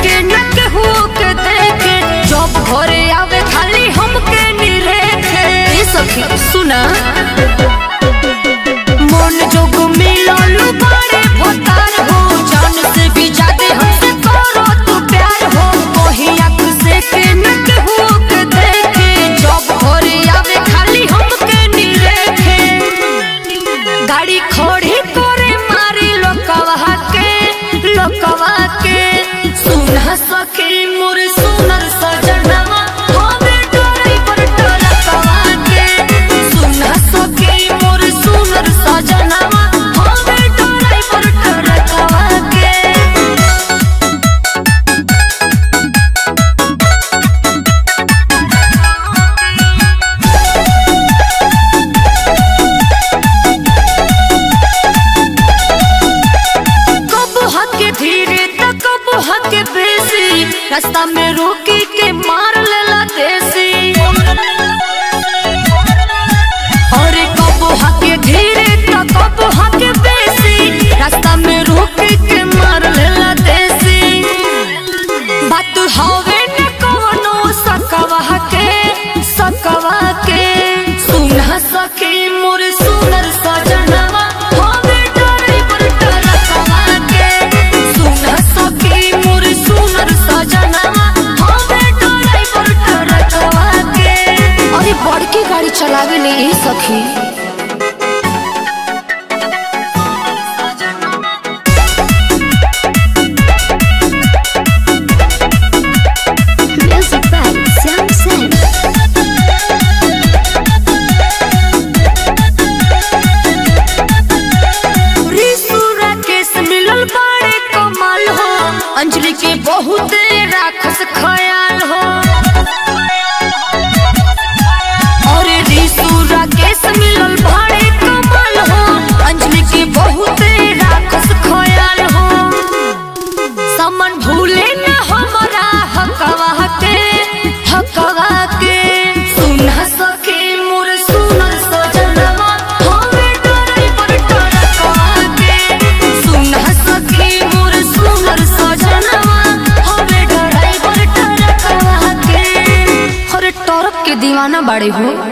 के न केहू के देखे, जब घरे आवे खाली हमके निरेखे। ए सखी सुना, मन जोग मिलल बारे भतार हो, जान से भी ज्यादा हमसे करो तू प्यार हो। वही आँख से के न केहू के देखे, जब घरे आवे खाली हमके निरेखे। गाड़ी खड़ी करे मारी लोकवा के, लोकवा के। सुना सखी मोर सुनर सजनवा, हमें ड्राइवर टरकवा के। सुना सखी मोर सुनर सजनवा, हमें ड्राइवर टरकवा के। धीरे तक हके बेसी, रास्ता में रोकी के मार लेला देसी। अरे कब हके धीरे तक कब हके बेसी, रास्ता में रोकी के मार लेला देसी। बात हवे न कवनो सकवा के, सकवा के। सुना सखी मोर सुनर सजनवा, हमें ड्राइवर टरकवा के। सुना सखी मोर सुनर सजनवा, हमें ड्राइवर टरकवा के। अरे बड़की गाड़ी चलावे ले ए सखी। अंजलि के बहुत राखस ख्याल हो, और रिसूरा केस मिलल बड़े कमाल हो। अंजलि के बहुत राखस ख्याल हो, समन भूले न हमारा हकवा के, हकवा के। सुना सखी मोर सुनर सजनवा, हमें ड्राइवर टरकवा के। सुना सखी मोर सुनर सजनवा, हमें ड्राइवर टरकवा के। अरे टरक के दीवाना बाड़े हो।